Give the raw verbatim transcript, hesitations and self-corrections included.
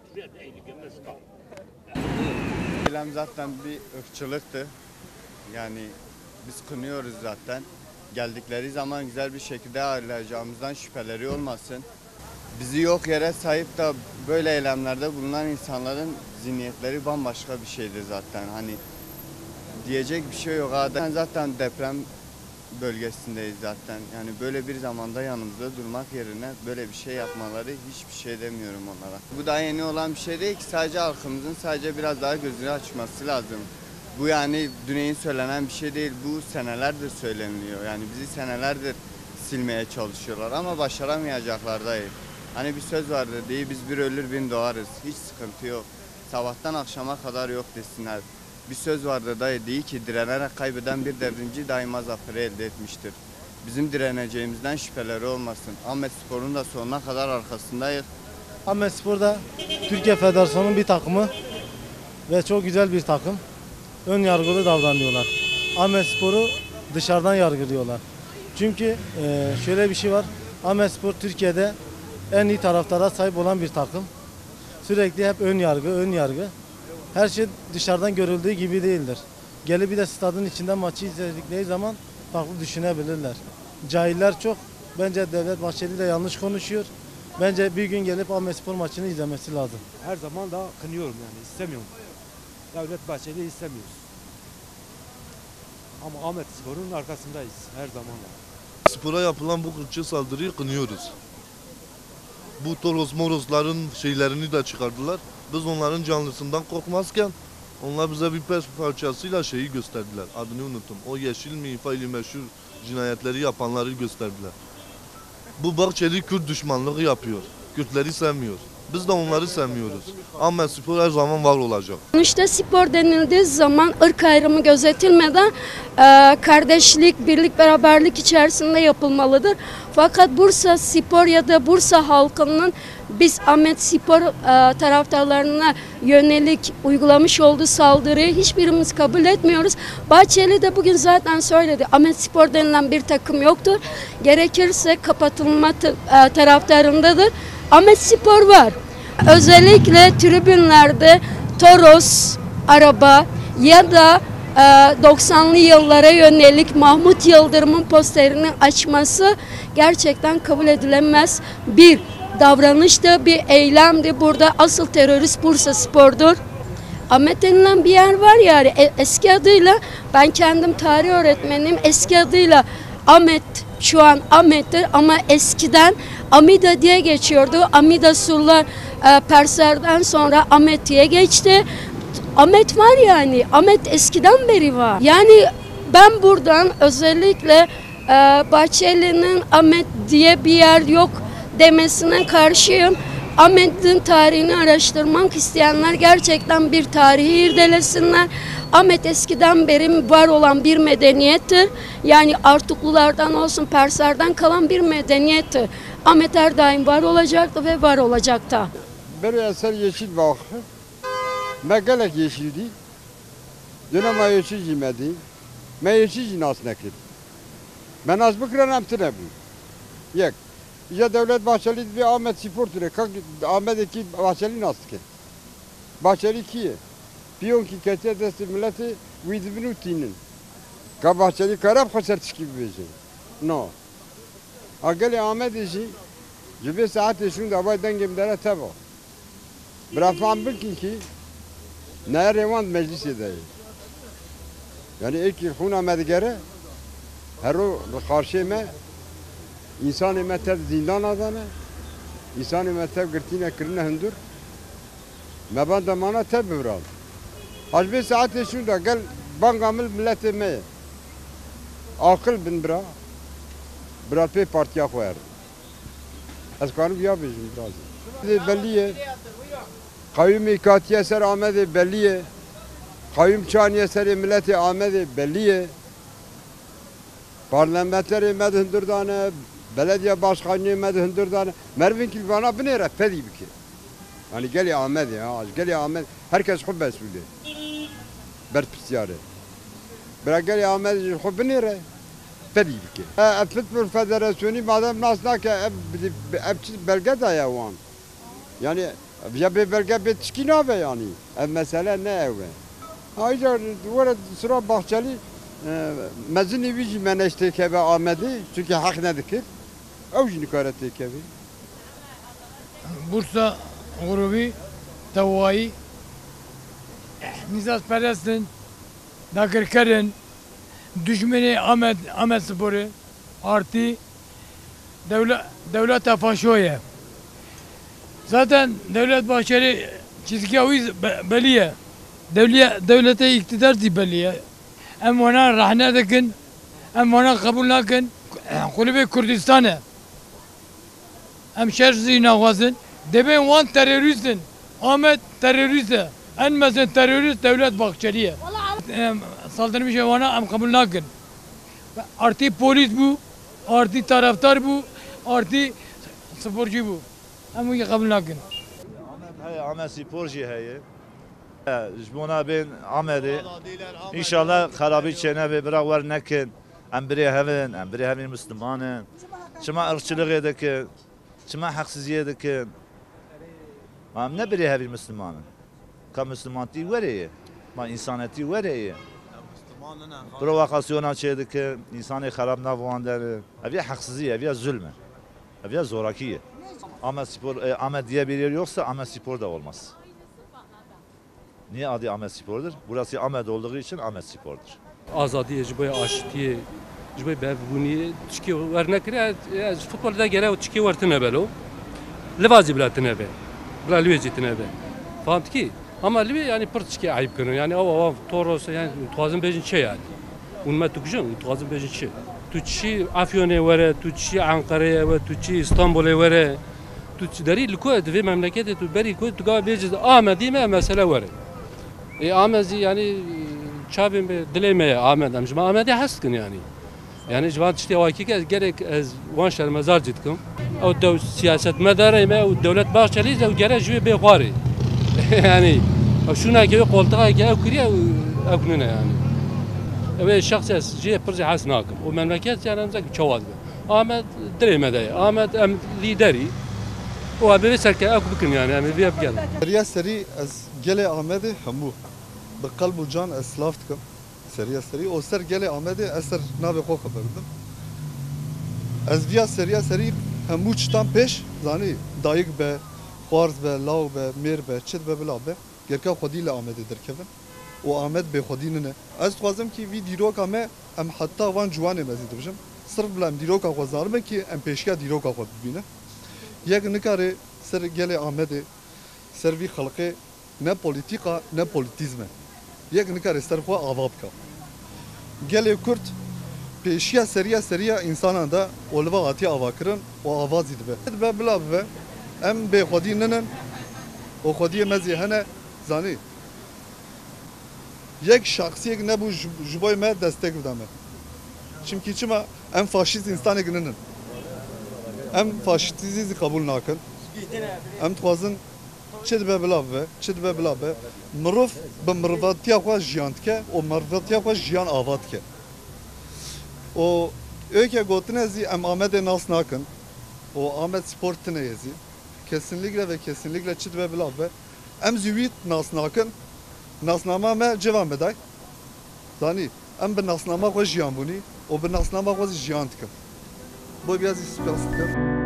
Eylem zaten bir ırkçılıktı. Yani biz kınıyoruz zaten. Geldikleri zaman güzel bir şekilde ağırlayacağımızdan şüpheleri olmasın. Bizi yok yere sayıp da böyle eylemlerde bulunan insanların zihniyetleri bambaşka bir şeydir zaten. Hani diyecek bir şey yok. Zaten deprem bölgesindeyiz zaten. Yani böyle bir zamanda yanımızda durmak yerine böyle bir şey yapmaları hiçbir şey demiyorum onlara. Bu da yeni olan bir şey değil ki, sadece halkımızın sadece biraz daha gözünü açması lazım. Bu yani düneyin söylenen bir şey değil. Bu senelerdir söyleniliyor. Yani bizi senelerdir silmeye çalışıyorlar ama başaramayacaklar dayı. Hani bir söz vardı, değil biz bir ölür bin doğarız. Hiç sıkıntı yok. Sabahtan akşama kadar yok desinler. Bir söz vardı dayı, değil ki direnerek kaybeden bir devrimci daima zaferi elde etmiştir. Bizim direneceğimizden şüpheleri olmasın. Ahmetspor'un da sonuna kadar arkasındayız. Ahmetspor da Türkiye Federasyonu'nun bir takımı ve çok güzel bir takım. Ön yargılı davranıyorlar. Ahmetspor'u dışarıdan yargılıyorlar. Çünkü şöyle bir şey var. Ahmetspor Türkiye'de en iyi taraftara sahip olan bir takım. Sürekli hep ön yargı, ön yargı. Her şey dışarıdan görüldüğü gibi değildir. Gelip bir de stadın içinden maçı izledikleri zaman farklı düşünebilirler. Cahiller çok. Bence Devlet Bahçeli de yanlış konuşuyor. Bence bir gün gelip Ahmetspor maçını izlemesi lazım. Her zaman da kınıyorum yani, istemiyorum. Devlet Bahçeli istemiyoruz. Ama Ahmetspor'un arkasındayız her zaman da. Spora yapılan bu kırkçı saldırıyı kınıyoruz. Bu Toros Morosların şeylerini de çıkardılar. Biz onların canlısından korkmazken onlar bize bir pes parçasıyla şeyi gösterdiler. Adını unuttum. O yeşil mi, faili meşhur cinayetleri yapanları gösterdiler. Bu Bahçeli Kürt düşmanlığı yapıyor. Kürtleri sevmiyor. Biz de onları sevmiyoruz. Ama spor her zaman var olacak. Sonuçta spor denildiği zaman ırk ayrımı gözetilmeden e, kardeşlik, birlik, beraberlik içerisinde yapılmalıdır. Fakat Bursa Spor ya da Bursa halkının biz Ahmetspor e, taraftarlarına yönelik uygulamış olduğu saldırıyı hiçbirimiz kabul etmiyoruz. Bahçeli de bugün zaten söyledi. Ahmetspor denilen bir takım yoktur. Gerekirse kapatılma e, taraftarındadır. Ahmetspor var. Özellikle tribünlerde Toros, araba ya da e, doksanlı yıllara yönelik Mahmut Yıldırım'ın posterini açması gerçekten kabul edilemez bir davranıştı, bir eylemdi. Burada asıl terörist Bursa Spor'dur. Ahmet denilen bir yer var yani eski adıyla, ben kendim tarih öğretmeniyim, eski adıyla Ahmet, şu an Ahmet'tir ama eskiden Amida diye geçiyordu. Amida Surlar e, Perslerden sonra Ahmet diye geçti. Ahmet var yani, Ahmet eskiden beri var. Yani ben buradan özellikle e, Bahçeli'nin Ahmet diye bir yer yok demesine karşıyım. Ahmet'in tarihini araştırmak isteyenler gerçekten bir tarihi irdelesinler. Ahmet eskiden beri var olan bir medeniyettir. Yani Artuklulardan olsun, Perslerden kalan bir medeniyettir. Ahmet her daim var olacaktı ve var olacaktı. Böyle eser yeşil bakı. Megelek yeşildi. Dönem yeşil cimedi. Me yeşil cinas nekir. Ben az bıkıran emtine bu. Yek. Ya Devlet Bahçeli bir Ahmet Spor türe. Ahmet'deki Bahçeli nasıl ki? Bahçeli ki? Piyon ki kete desti milleti vidibinu tinin. Ka Bahçeli karab khasar çıkıp bejin. No. Ageli Ahmet işi cibe saat eşun da bay dengem dere teba. Brafan bilkin ki ne revan meclis edeyi. Yani ilk yılhuna medgere her o karşıma İnsan-ı metev zindan adana, insan-ı metev gırtine kırına hündür, meban damana teb bırak. Hacbi saat şunda gel bangamil milleti me, akıl bin bırak, bırak pe partiya koyar. Az kanım ya bizim biraz. Belliye, kayyum ikatiye ser Ahmet belliye, kayyum çaniye ser milleti Ahmet belliye, parlamenteri medhündür dane. Belediye başkanı medhündür dane. Mervin ki bana bu ne rafedi bir ki. Yani gel ya Ahmet ya, gel ya Ahmet. Herkes hub mesulü. Bert pistiyare. Bırak gel ya Ahmet, hub ne re? Fedi bir ki. Futbol Federasyonu madem nasıl ki hep belge de ya wan. Yani Ya bir belge bir tişkin abi yani. Ev mesele ne ev? Ayrıca duvara sıra bahçeli mezun evi meneşte kebe Ahmedi çünkü hak ne dikir? Ev jini karate kebe. Bursa grubi tavayı Nizas Perest'in Dakırkar'ın düşmeni Ahmet Ahmet Spor'u artı devlet devlet faşoya. Zaten Devlet Bahçeli çizgi aviz belliye. Devlet devlete iktidar di belliye. Em ona rahne dekin, em ona kabul nakin. Kulübe Kürdistan'ı. Em şer zina vazın. Deben wan teröristin. Ahmet teröriste. En mezen terörist Devlet Bahçeli'ye. Saldırmış ona em kabul nakin. Artı polis bu, artı taraftar bu, artı sporcu bu. Em uyu kabul nakin. هي عمل سيبورجي هي جبونا بين عملي ان شاء الله خرابي çene ve bırak var nekin em biri hevin em biri hevin Müslümanın çima ırkçılık edekin çima haksıziyet edekin em ne biri hevin Müslümanın ka Müslümanti veriye ma insaneti veriye provokasyona çedekin insanı harap navandere eviye haksıziyet eviye zulme eviye zorakiye. Ahmet Spor, e, Ahmet diye bir yer yoksa Ahmet Spor da olmaz. Niye adı Ahmet Spor'dur? Burası Ahmet olduğu için Ahmet Spor'dur. Azadiye, jiboya aşitiye, jiboya bevbuniye, tişki var nekire, futbolda gene tişki var tınebelo. Levazi bile tınebe, bile lüveci tınebe. Fahamt ki? Ama lüve yani pır tişki ayıp kırın. Yani o o Toros yani tuazın bejin şey yani. Unma tukuşun, tuazın bejin şey. Tuşi Afyon'e vere, tuşi Ankara'ya ve tuşi İstanbul'a vere. Tu deri likoet ve memlekette tu beri koet tu gava bejid Ahmet dime mesele var. E Ahmet yani çabim be dilemeye Ahmet amcım Ahmet'e haskın yani. Yani jvan işte o iki kez gerek az vanşer mezar cidkim. O da siyaset medarı me o devlet bahçeli o gerek jüve be khari. Yani şuna ki koltuğa ki o kriye o gününe yani. Ve şahsiyet jiye perzi hasnakim. O memleket yani amzak çavad. Ahmet dilemede. Ahmet em lideri. O abi serke akı bıkın yani yani bir yapgen. Seriya seri az gele Ahmet'e hamu. Bekalbu can eslaftım. Seriya seri o ser gele Ahmet'e eser nabe xo xaberdim. Az biya seriya seri hamu çtan peş zani dayık be, xarz be, lav be, mer be, çit be bila be. Gerka xodiyle Ahmet'e derkevin. O Ahmet be xodinine. Az xwazim ki vi diroka me em hatta van juane mezid bişim. Sırf bila em diroka xwazarım ki em peşka diroka xwe bibine. یک نکاره سر گل آمده سر وی خلقه نه پولیتیکا نه پولیتیزمه یک نکاره سر خوا آواب که گل کرد پیشیا سریا سریا انسانان دا اولوا آتی آواکرن و آوازی دبه به بلا به ام به خودی ننن و خودی مزی هنه زانی یک شخصی یک نبو جبای ما دستک بدمه çünkü çima em faşist insanı gönenen em faşistizmi kabul nakin em twazın çed be bila be çed be bila be mirov be mirvatiya xwe jiyan dike o mirvatiya xwe jiyan avad dike o öke gotine zî em Amedê nas nakin o Ahmet Spor tune yezî kesinlikle ve kesinlikle çed be bila be em zî wî nas nakin nasnama me civan beday zanî em bi nasnama xwe jiyan bûnî o bi nasnama xwe jiyan dikin. Bu biraz ispat.